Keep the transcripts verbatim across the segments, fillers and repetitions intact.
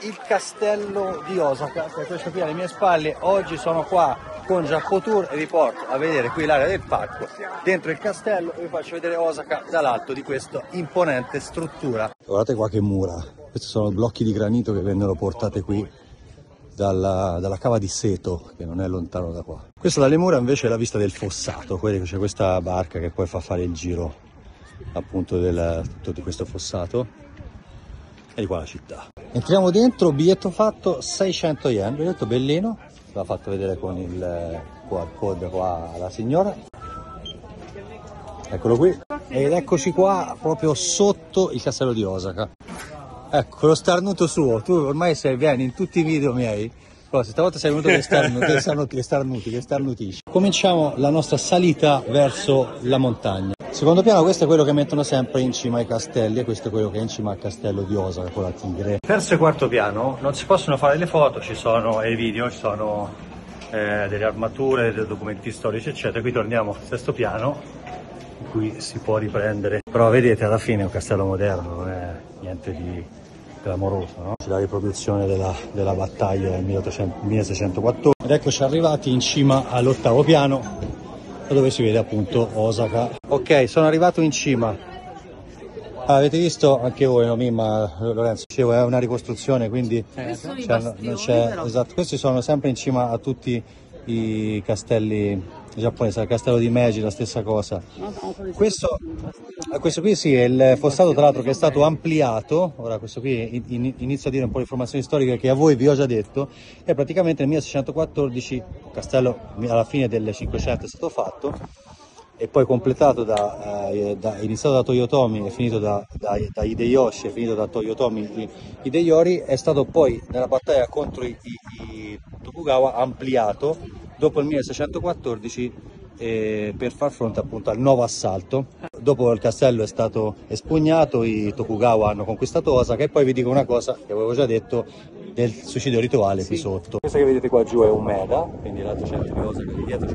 il castello di Osaka, che è questo qui alle mie spalle. Oggi sono qua con Giappo Tour e vi porto a vedere qui l'area del parco, dentro il castello, e vi faccio vedere Osaka dall'alto di questa imponente struttura. Guardate qua che mura, questi sono blocchi di granito che vennero portate qui dalla, dalla cava di Seto, che non è lontano da qua. Questa dalle mura invece è la vista del fossato, c'è questa barca che poi fa fare il giro appunto del, tutto di questo fossato. E di qua la città. Entriamo dentro, biglietto fatto seicento yen, biglietto bellino, l'ha fatto vedere con il Q R code qua alla signora. Eccolo qui. Ed eccoci qua proprio sotto il castello di Osaka. Ecco lo starnuto suo, tu ormai sei, vieni in tutti i video miei. Però stavolta sei venuto che starnuti, che starnuti, che starnuti, che starnutisci. Cominciamo la nostra salita verso la montagna. Secondo piano, questo è quello che mettono sempre in cima ai castelli e questo è quello che è in cima al castello di Osaka con la tigre. Terzo e quarto piano non si possono fare le foto, ci sono e i video, ci sono eh, delle armature, dei documenti storici eccetera. Qui torniamo al sesto piano in cui si può riprendere. Però vedete, alla fine è un castello moderno, non è niente di clamoroso, no? C'è la riproduzione della, della battaglia del millesettecentoquattordici. Ed eccoci arrivati in cima all'ottavo piano, dove si vede appunto Osaka. Ok, sono arrivato in cima. Ah, avete visto anche voi, no, Mimma, Lorenzo? Dicevo, è una ricostruzione, quindi eh, non c'è, esatto. Questi sono sempre in cima a tutti i castelli giapponesi, il castello di Meiji, la stessa cosa. Questo, questo qui sì, è il fossato tra l'altro che è stato ampliato. Ora questo qui in, inizio a dire un po' di informazioni storiche che a voi vi ho già detto. È praticamente nel milleseicentoquattordici, il castello alla fine del Cinquecento è stato fatto e poi completato da, eh, da iniziato da Toyotomi e finito da, da, da Hideyoshi e finito da Toyotomi Hideyori. È stato poi nella battaglia contro i, i, i Tokugawa ampliato dopo il milleseicentoquattordici eh, per far fronte appunto al nuovo assalto. Dopo il castello è stato espugnato, i Tokugawa hanno conquistato Osaka. E poi vi dico una cosa che avevo già detto del suicidio rituale qui sotto. Questo che vedete qua giù è Umeda, quindi l'altro centro di Osaka, lì dietro c'è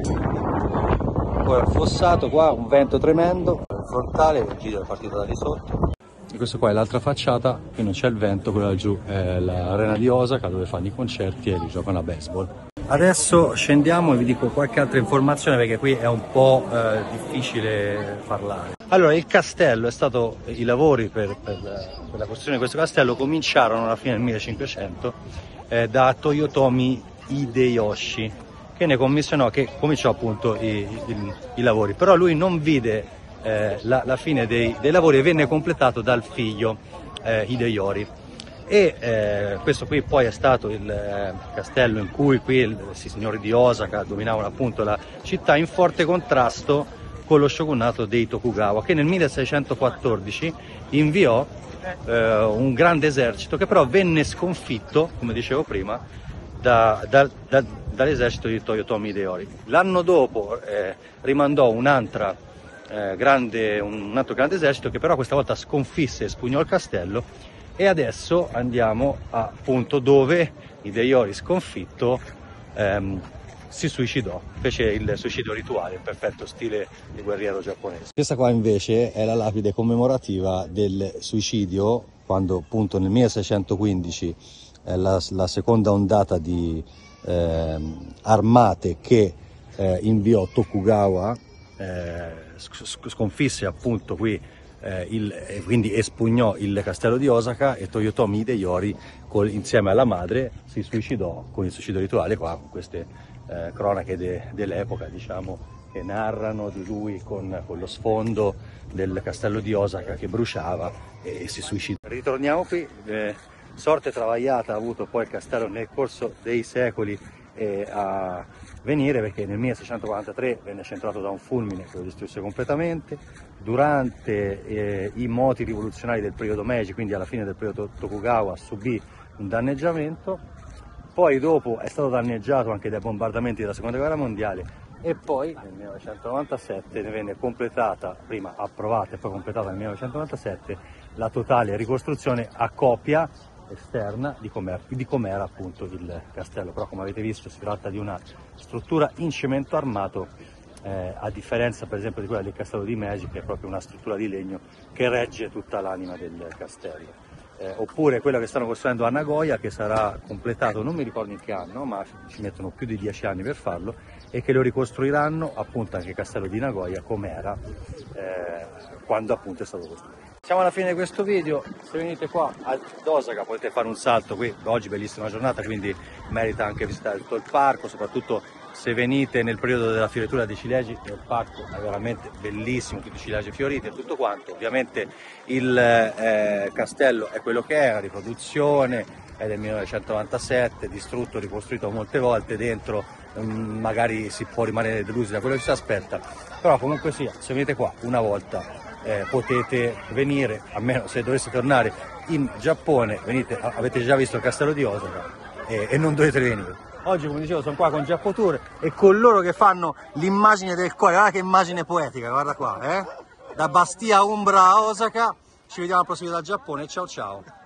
poi il fossato qua, un vento tremendo, il frontale, il video è partito da lì sotto. E questo qua è l'altra facciata, qui non c'è il vento, quella laggiù è l'arena di Osaka dove fanno i concerti e li giocano a baseball. Adesso scendiamo e vi dico qualche altra informazione perché qui è un po' eh, difficile parlare. Allora, il castello è stato, i lavori per, per, per la costruzione di questo castello cominciarono alla fine del millecinquecento eh, da Toyotomi Hideyoshi, che ne commissionò, che cominciò appunto i, i, i lavori, però lui non vide eh, la, la fine dei, dei lavori e venne completato dal figlio eh, Hideyori. E eh, questo qui poi è stato il eh, castello in cui qui il, i signori di Osaka dominavano appunto la città, in forte contrasto con lo shogunato dei Tokugawa, che nel milleseicentoquattordici inviò eh, un grande esercito che però venne sconfitto, come dicevo prima, da, da, da, dall'esercito di Toyotomi Hideyori. L'anno dopo eh, rimandò un'altra eh, grande, un altro grande esercito che però questa volta sconfisse e espugnò il castello. E adesso andiamo appunto dove Hideyori sconfitto ehm, si suicidò, fece il suicidio rituale in perfetto stile di guerriero giapponese. Questa qua invece è la lapide commemorativa del suicidio, quando appunto nel milleseicentoquindici eh, la, la seconda ondata di eh, armate che eh, inviò Tokugawa eh, sconfisse appunto qui Eh, il, eh, quindi espugnò il castello di Osaka e Toyotomi Hideyori col, insieme alla madre si suicidò con il suicidio rituale, qua con queste eh, cronache de, dell'epoca, diciamo, che narrano di lui con, con lo sfondo del castello di Osaka che bruciava e, e si suicidò. Ritorniamo qui, eh, sorte travagliata ha avuto poi il castello nel corso dei secoli eh, a venire, perché nel milleseicentoquarantatré venne centrato da un fulmine che lo distrusse completamente. Durante eh, i moti rivoluzionari del periodo Meiji, quindi alla fine del periodo Tokugawa, subì un danneggiamento, poi dopo è stato danneggiato anche dai bombardamenti della seconda guerra mondiale e poi nel millenovecentonovantasette ne venne completata, prima approvata e poi completata nel millenovecentonovantasette, la totale ricostruzione a copia esterna di com'era, di com'era appunto il castello. Però come avete visto si tratta di una struttura in cemento armato, eh, a differenza per esempio di quella del castello di Meiji, che è proprio una struttura di legno che regge tutta l'anima del castello. eh, oppure quello che stanno costruendo a Nagoya, che sarà completato, non mi ricordo in che anno, ma ci mettono più di dieci anni per farlo, e che lo ricostruiranno appunto anche il castello di Nagoya come era eh, quando appunto è stato costruito. Siamo alla fine di questo video. Se venite qua ad Osaka potete fare un salto qui, oggi bellissima giornata, quindi merita anche visitare tutto il parco, soprattutto se venite nel periodo della fioritura dei ciliegi. Il parco è veramente bellissimo, tutti i ciliegi fioriti e tutto quanto. Ovviamente il eh, castello è quello che è, la riproduzione è del millenovecentonovantasette, distrutto, ricostruito molte volte, dentro um, magari si può rimanere delusi da quello che si aspetta, però comunque sia, se venite qua una volta Eh, potete venire, almeno se doveste tornare in Giappone, venite, avete già visto il castello di Osaka e, e non dovete venire. Oggi, come dicevo, sono qua con Giappo Tour e con loro che fanno l'immagine del cuore. Guarda che immagine poetica, guarda qua, eh? Da Bastia Umbra a Osaka. Ci vediamo al prossimo video dal Giappone, ciao ciao!